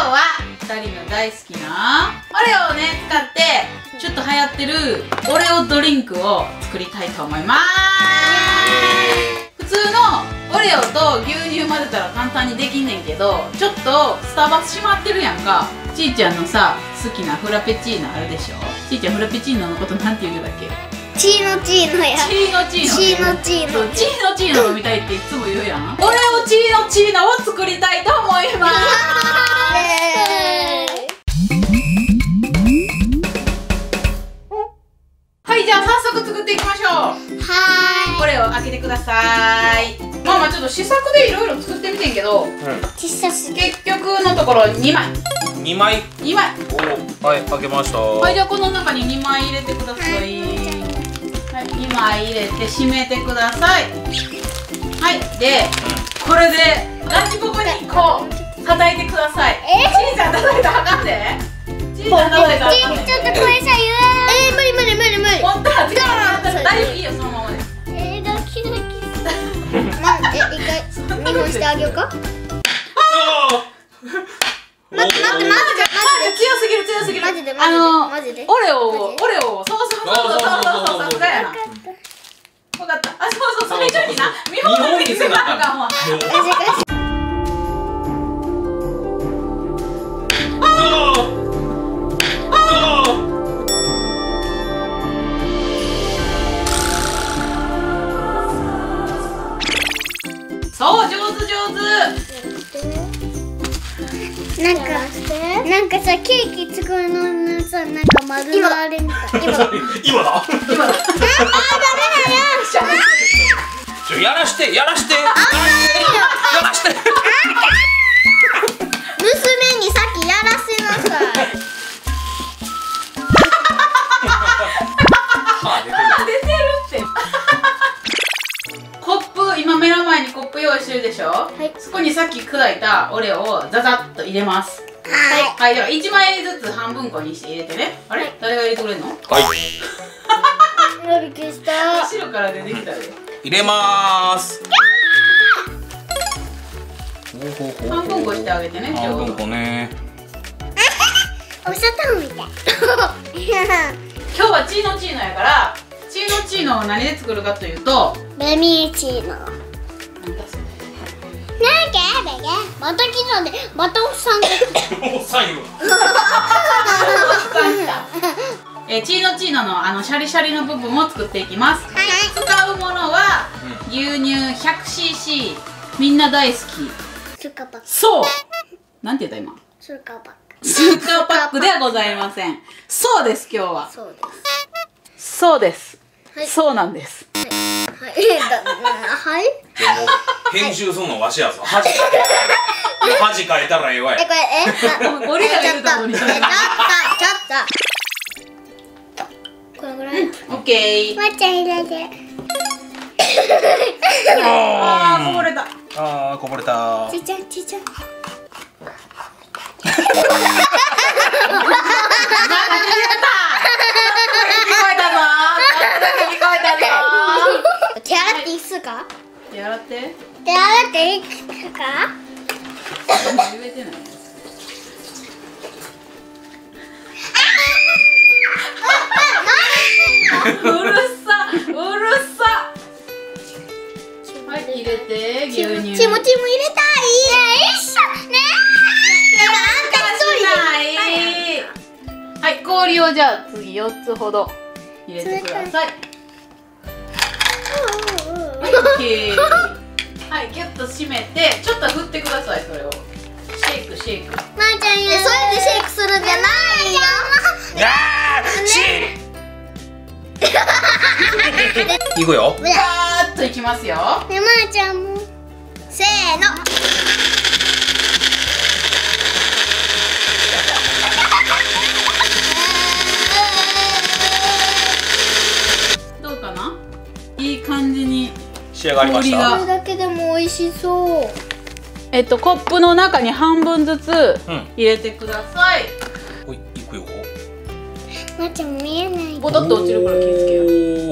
は2人の大好きなオレオをね使ってちょっと流行ってるオレオドリンクを作りたいと思います。普通のオレオと牛乳混ぜたら簡単にできんねんけど、ちょっとスタバ閉まってるやんか。ちーちゃんのさ好きなフラペチーノあるでしょ。ちーちゃんフラペチーノのことなんて言うてたっけ。 チーノチーノや。 チーノチーノ。 チーノチーノ。 チーノチーノ飲みたいっていつも言うやん。オレオチーノチーノを作りたいと思います。はい、じゃあ早速作っていきましょう。 はこれを開けてください。まあちょっと試作でいろいろ作ってみてんけど、 小さすぎ。 結局のところ2枚。 2枚。 2枚。 お、はい、開けました。 はい、じゃあこの中に2枚入れてください。はい、2枚入れて閉めてください。はい、で、これでランチポコにこう叩いてください。ちーちゃん叩いたらあかんで。ちーちゃん叩いたらあかんで。 ちょっとこれさ無理無理無理無理。 本当は大丈夫、いいよそのままで。 ドキドキ。一回見本してあげようか。待って強すぎる強すぎる。 マジでマジで。 オレオをそうだよな。分かった。あ、そうそれ以上にな見本にせなあかんわ。そう上手上手。 なんかさ、ケーキ作るのさ、なんか丸があれみたい。 今だ。 ダメだよ。 やらしてやらして。 娘にさっきやらせなさい。 出てるって。コップ、今目の前にコップ用意してるでしょ。はい。そこにさっき砕いたオレオをザザッと入れます。はい。では1枚ずつ半分こにして入れてね。あれ？誰が入れてくれんの？ はい。 びっくりした。 後ろから出てきたで。 入れまーす。 半分こしてあげてね。 半分こね。 お砂糖みたい。 今日はチーノチーノやから、チーノチーノを何で作るかというと、 ベミーチーノ。なんかまた来たね。またおっさんが来た。 おっさんよ。 チーノチーノのシャリシャリの部分を作っていきます。使うものは牛乳 100cc、 みんな大好きスーカーパック。 そうなんて言った今。 スーカーパック。 スーカーパックではございません。そうです。今日はそうです。 そうです、 はい、 そうなんです。 はいはい。 編集すんのわしやぞ。恥かいたらええわい。 これゴリラがいるところにちょっとこれぐらい。 オッケー。 まっちゃん入れて。 あーこぼれた。 あーこぼれた。 ちいちゃんちいちゃん。手洗っていいっすか？ 手洗って。 手洗っていいっすか？ 言えてない。うるさうるさ。はい入れて牛乳。 チム入れたい。一緒ね。 はい、氷をじゃあ次4つほど入れてください。はい、ギュッと締めてちょっと振ってください。それをシェイクシェイク。 まーちゃんそうやってシェイクするんじゃないよ。 いくよ。 バーッといきますよ。 ねまーちゃんもせーの。 どうかな？いい感じに仕上がりました。 これだけでも美味しそう。 コップの中に半分ずつ入れてください。 はい、いくよ。 まーちゃん見えない。 ボトッと落ちるから気をつけよう。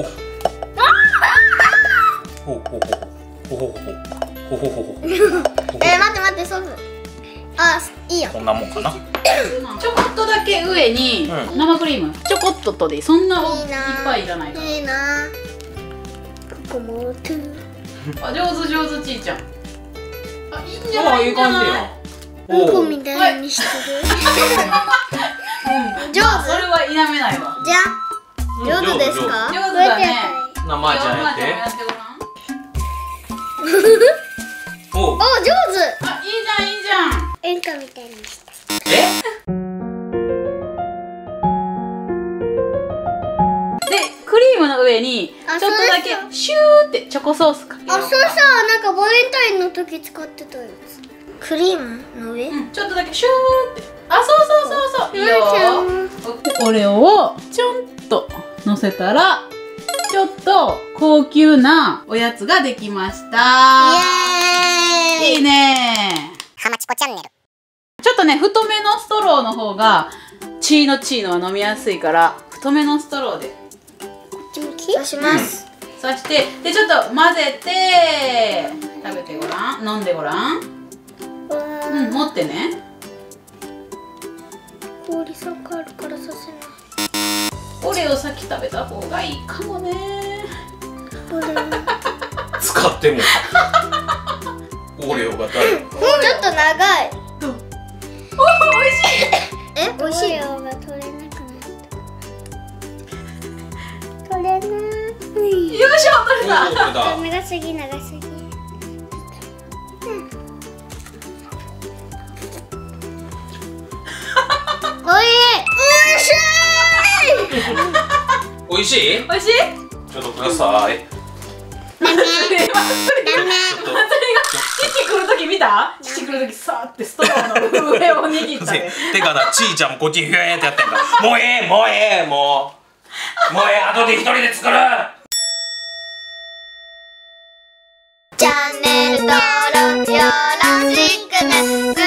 ほうほうほうほうほうほうほうほうほうほう。 待ってソース。 あ、いいよ。 こんなもんかな。 ちょこっとだけ上にうん生クリームちょこっとでいい。そんないいな。 っぱいいらないから。 いいな。ここもトゥー。 あ、上手上手、ちーちゃん。あ、いいんじゃない？ ああ、いい感じや。 うんこおお。 みたいにしてる。 上手。まあそれは否めないわ。 じゃあ、上手ですか？ 上手だね。 なまーちゃんやまーちゃんもやっってごらん。 て。おう。 お、上手。 あ、いいじゃんいいじゃん。 うんこみたいにして。 え？ で、クリームの上にあちょっとだけそうシューってチョコソースかけようか。 あ、それさ、なんかバレンタインの時使ってたやつ。クリームの上？ うん、ちょっとだけシューって。あ、そういいよ。オレオをちょんとのせたら、ちょっと高級なおやつができました。 イエーイ。 いいね。 ハマチコチャンネル。 ちょっとね、太めのストローの方がチーノは飲みやすいから、太めのストローで刺します。 そしてでちょっと混ぜて食べてごらん、飲んでごらん。うん、持ってね。 氷さんがあるからさせない。 オレオ先食べた方がいいかもね。 これ。 使っても。オレオが誰？ ちょっと長い。 おいしい。 え、美味しい。オレオが取れなくなった。取れない。 よいしょ、取れた。 おお、これだ。 長すぎ。 おいしい？ おいしい。 ちょっとください。 ダメ。 ちょっと。 父来る時見た？父来る時さーってストローの上を握ったね。 てかな、ちーちゃんもこっちにヒューってやってんから。もうええ、もう後で一人で作る。 チャンネル登録よろしくね。